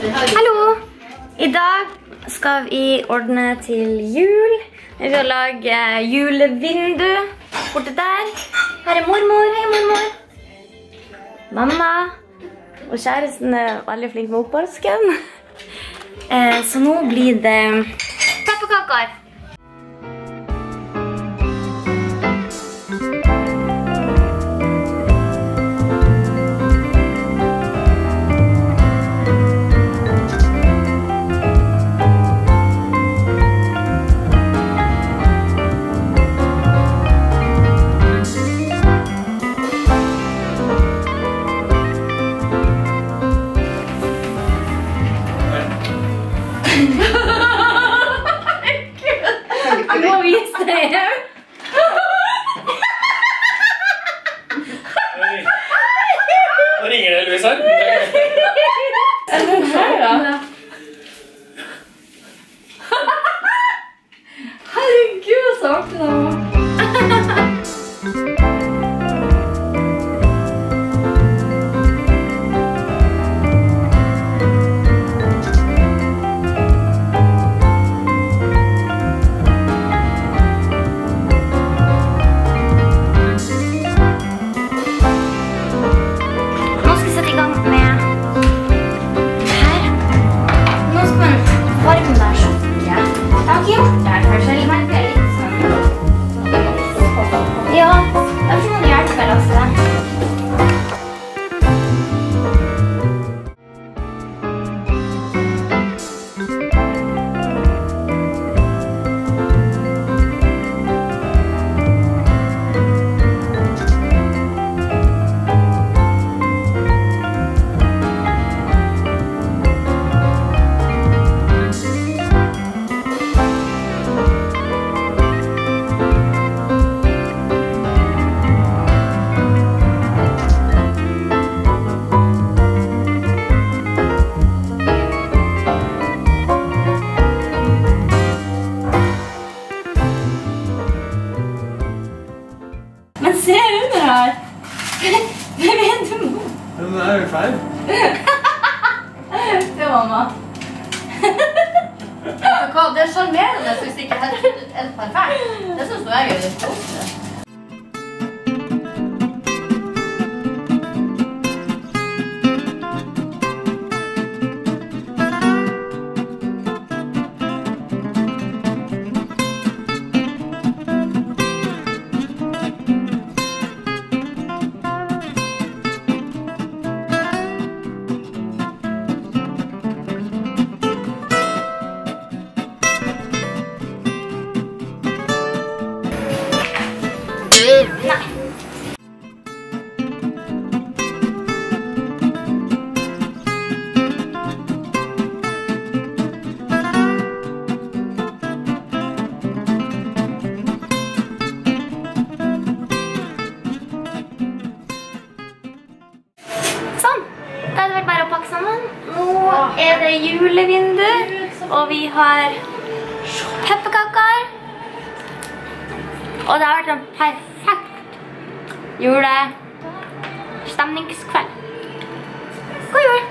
Hallo! I dag skal vi ordne til jul. Vi skal lage julevindu borte der. Her er mormor. Hei, mormor. Mamma. Og kjæresten er veldig flink med oppvasken. Så nå blir det pepperkaker. Jeg må vise deg her. Nå ringer det, Louisa. Er det her da? Herregud, så artig det var. Men se under her! Hva vet du nå? Men det er jo feil. Det var mamma. Det er charmerende hvis det ikke er helt perfekt. Det synes jeg er litt koselig. Nei. Sånn. Da er det vel bare å pakke sammen. Nå er det julevindu, og vi har pepperkaker. Og det har vært en perfekt julestemningskveld. God jul!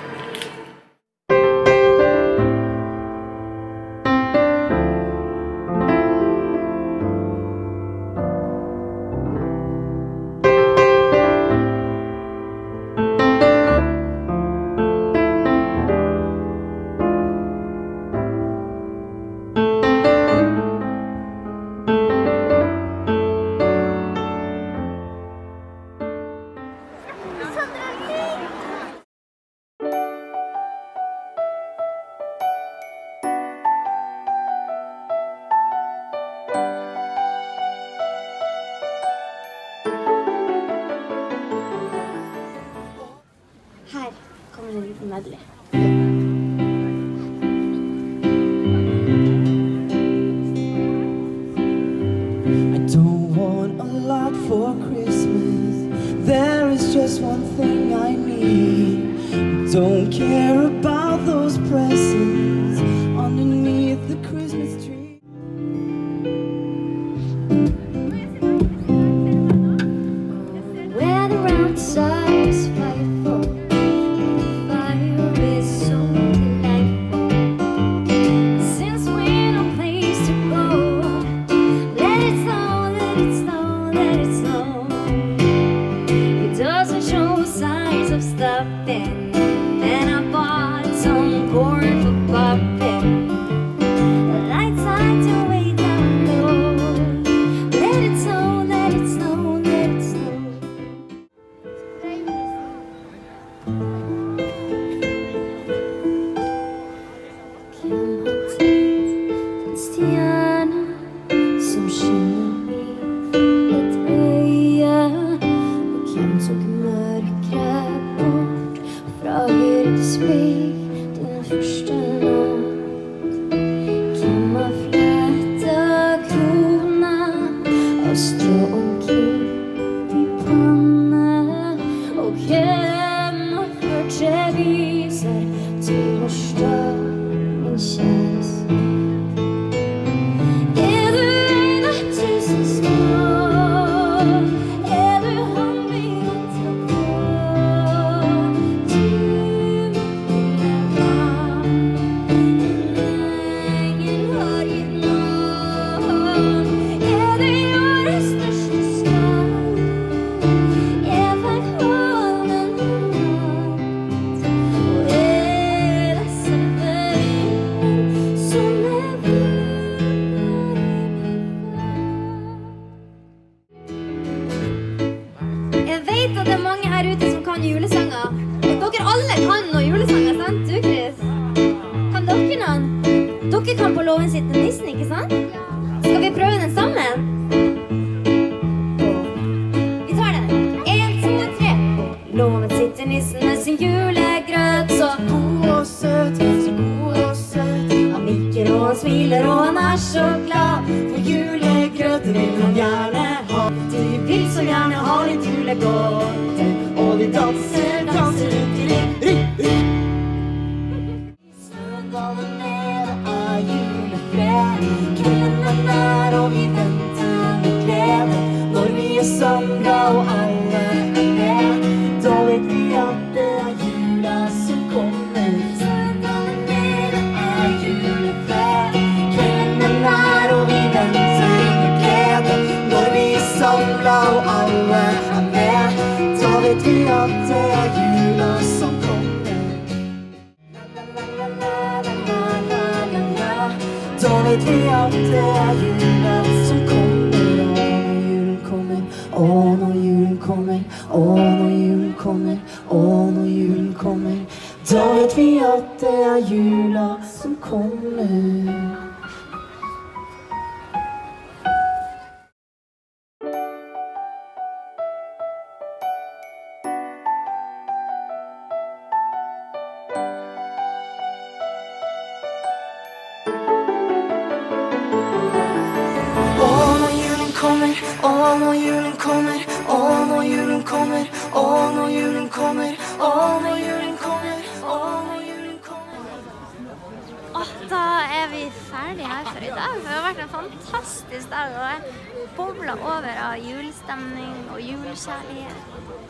første natt. Hvem har flettet krona av strå og krydd i panne? Og hvem har ført reviser til å stå min kjæreste? Er du en av tusen små? Er du han vi venter på? Du lille mann, en engel har gitt nåd. Er du jordens største skall? Er verholden natt? Og er det sommervinden som Jeg vet at det er mange her ute som kan julesanger. Dere alle kan noen julesanger, sant? Du, Chris? Kan dere noen? Dere kan på låven sitte nissen, ikke sant? Skal vi prøve den sammen? Vi tar den. 1, 2, 3. Låven sitter nissen med sin julegrøt. Så god og søt, så god og søt. Han nikker og han smiler og han er så glad. For julegrøt vil han gjerne ha. De vil så gjerne ha litt julegodter. Og de danser, danser rundt i ring. Snøen daler ned, det er julefred. Kvelden er nær og vi venter med glede. Når vi er samlet og alle er med, da vet vi at det er jula som kommer. Snøen daler ned, det er julefred. Kvelden er nær og vi venter med glede. Når vi er samlet og alle er med, da vet vi at det er jula som kommer. Da vet vi at det er jula som kommer. Og når julen kommer, og når julen kommer, og når julen kommer, da vet vi at det er jula som kommer. Og når julen kommer, og når julen kommer, og når julen kommer, og når julen kommer, og når julen kommer. Da er vi ferdige her for i dag. Det har vært en fantastisk dag, og jeg bobler over av julestemning og julekjærlighet.